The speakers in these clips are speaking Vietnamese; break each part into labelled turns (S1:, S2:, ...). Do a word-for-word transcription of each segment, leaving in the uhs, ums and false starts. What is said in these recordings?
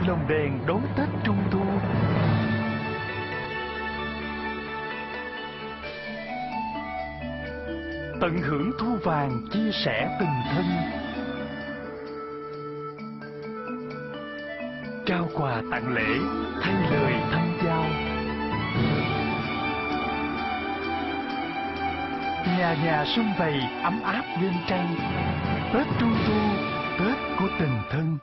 S1: lồng đèn đón Tết Trung Thu. Tận hưởng thu vàng chia sẻ tình thân. Trao quà tặng lễ thay lời thăm giao. Nhà nhà sum vầy ấm áp đêm trăng. Tết Trung Thu, Tết của tình thân.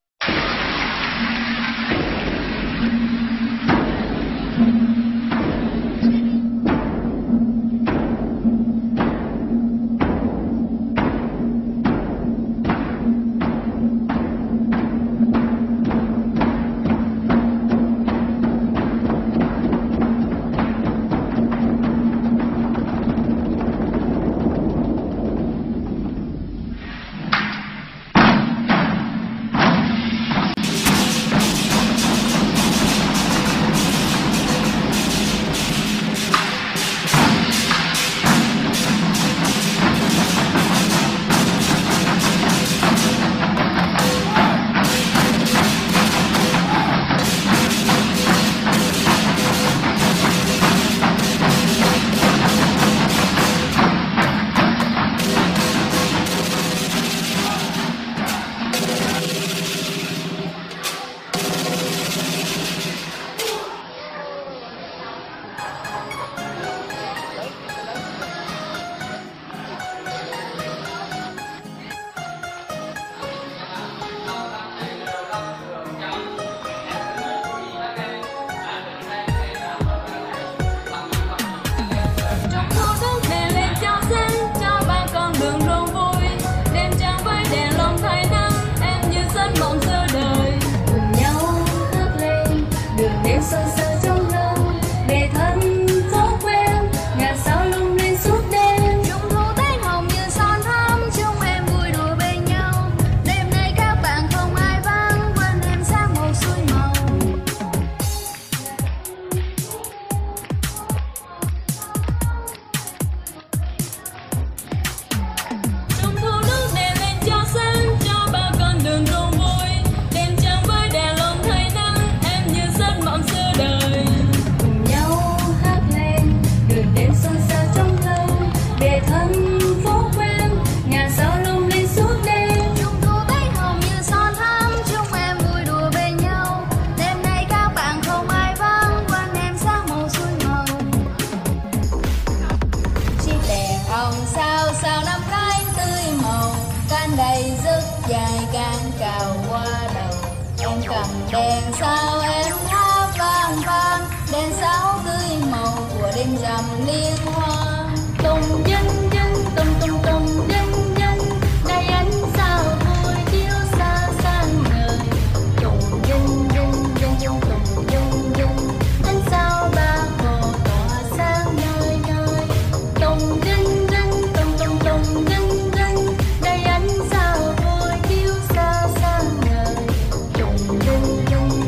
S2: Đèn sao em hát vang vang, đèn sao tươi màu của đêm rằm liên hoan. Tùng dinh dinh, tùng tùng tùng dinh dinh, đây ánh sao vui chiếu xa sang người. Tùng dinh dinh dinh dinh, tùng dinh dinh, ánh sao Bác Hồ tỏa sáng nơi nơi. Tùng dinh dinh, tùng tùng tùng dinh dinh, đây ánh sao vui chiếu xa sang người. Tùng dinh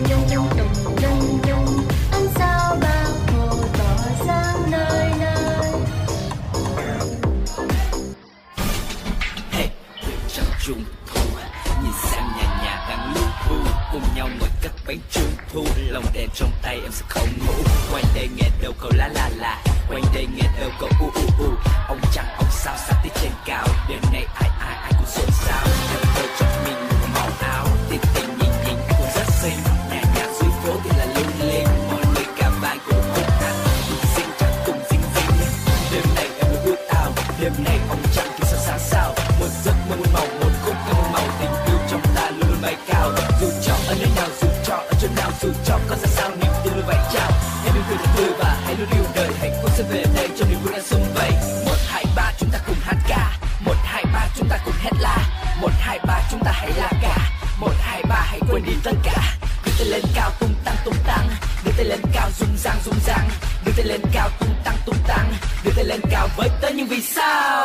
S3: Trung thu, nhìn sang nhà nhà đang lưu thu, cùng nhau ngồi cắt bánh trung thu, lồng đèn trong tay em sẽ không ngủ. Quanh đây nghe đâu câu la la la, quanh đây nghe đâu câu u u u. Ông trăng ông sao sắp tới trên cao, đêm nay ai ai ai cũng xôn xao. Em tôi cho mình một màu áo, tình tình nhìn nhìn cũng rất xinh. Nhà nhà dưới phố thì là lung linh, mọi người cả vàng cũng thích ăn, cùng xinh chắc cùng xinh xinh. Đêm nay em muốn bước out, đêm nay ông trăng kia sao sáng sao. Một giấc mơ một màu, một khúc ca một màu, tình yêu trong ta luôn luôn bay cao. Dù cho ở nơi nào, dù cho ở chỗ nào, dù cho có ra sao niềm tin luôn vậy chào. Em yêu cười thật tươi và hãy luôn yêu đời, hạnh phúc sẽ về đây trong niềm vui đang sum vầy. Một hai ba chúng ta cùng hát ca, một hai ba chúng ta cùng hét la, một hai ba chúng ta hãy la cả, một hai ba hãy quên đi tất cả. Đưa tay lên cao tung tăng tung tăng, đưa tay lên cao rung rang rung rang, đưa tay lên cao tung tăng tung tăng, đưa tay lên cao với tới những vì sao.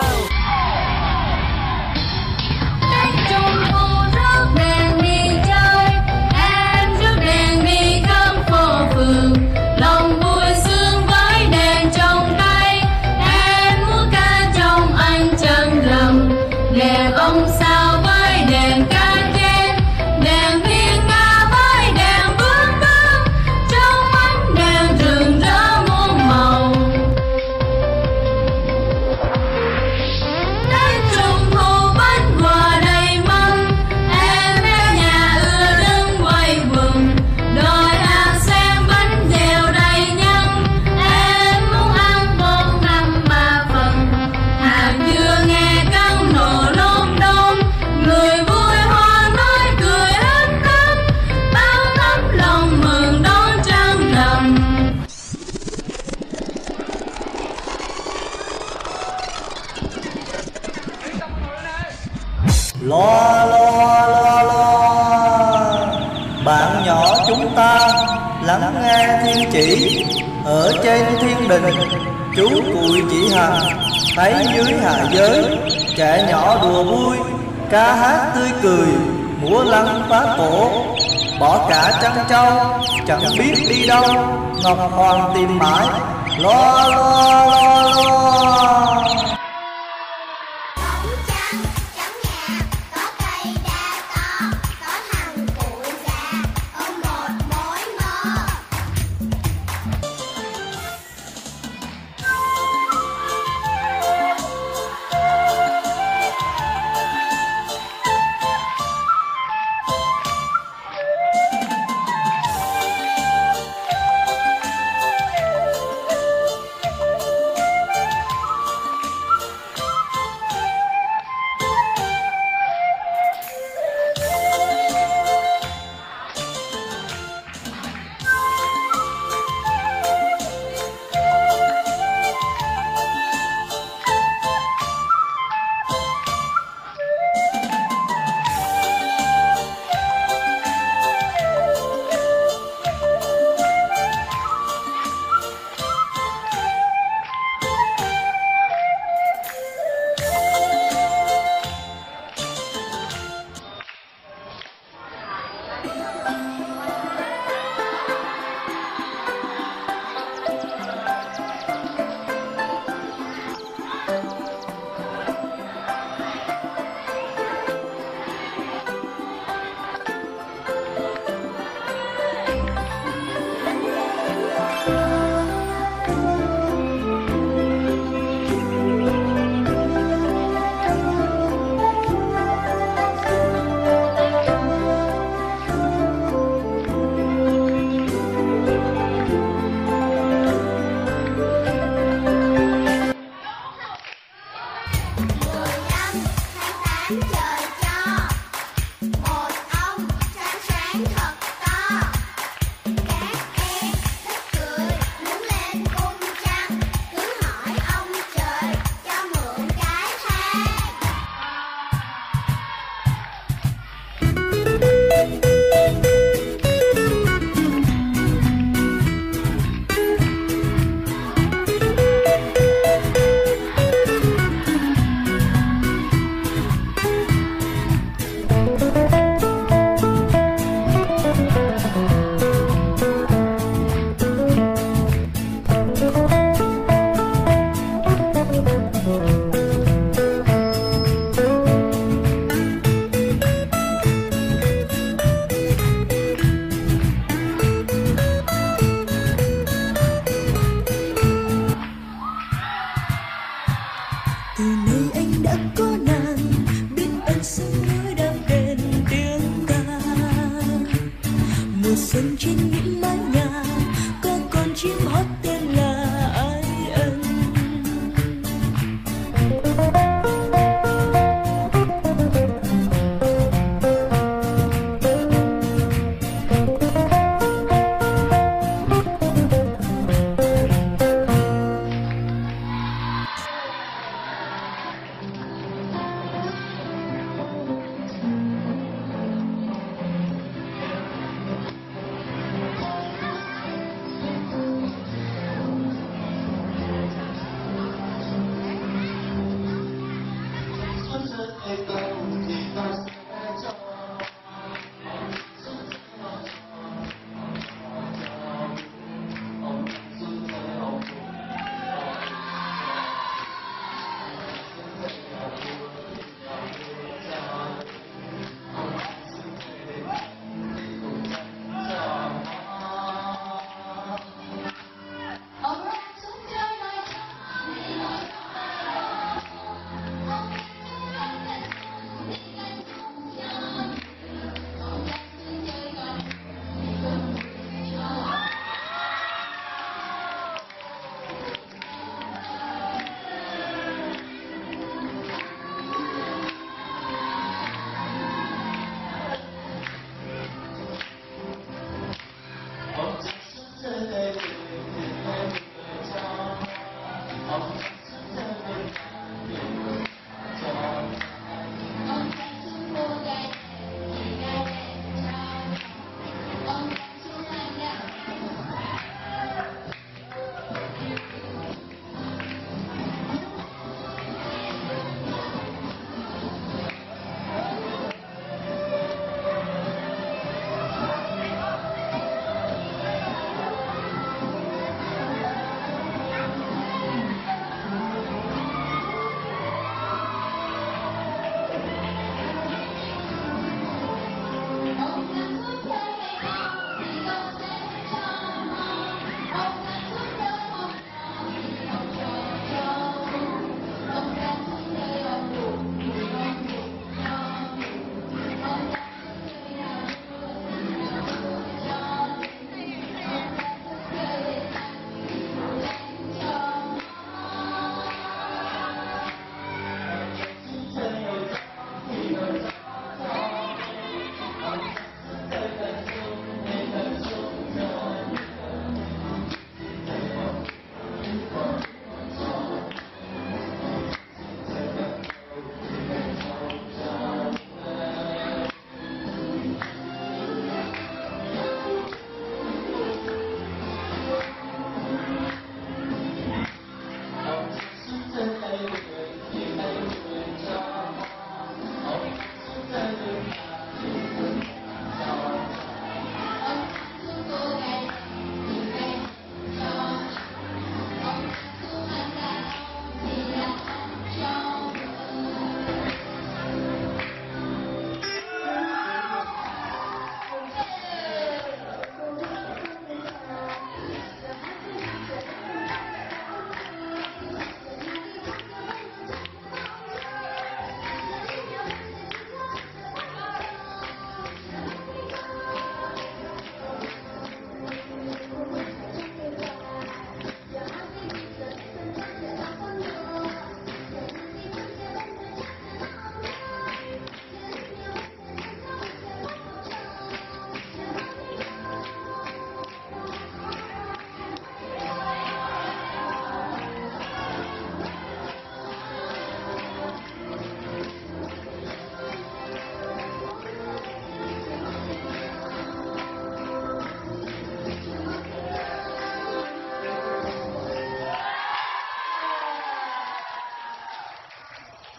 S2: Trung thu rước đèn đi chơi, em rước đèn đi khắp phố phường, lòng vui sướng với đèn trong tay, em múa ca trong ánh trăng rằm, đèn ông sao với đèn ca trên, đèn thiên nga với đèn
S4: lắng nghe thiên chỉ. Ở trên thiên đình chú cùi chỉ hành, thấy dưới hạ giới trẻ nhỏ đùa vui, ca hát tươi cười, múa lân phá cổ. Bỏ cả trăng trâu chẳng biết đi đâu, Ngọc Hoàng tìm mãi lo lo lo lo.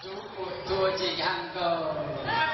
S5: Chú cụi thua chị Hằng rồi.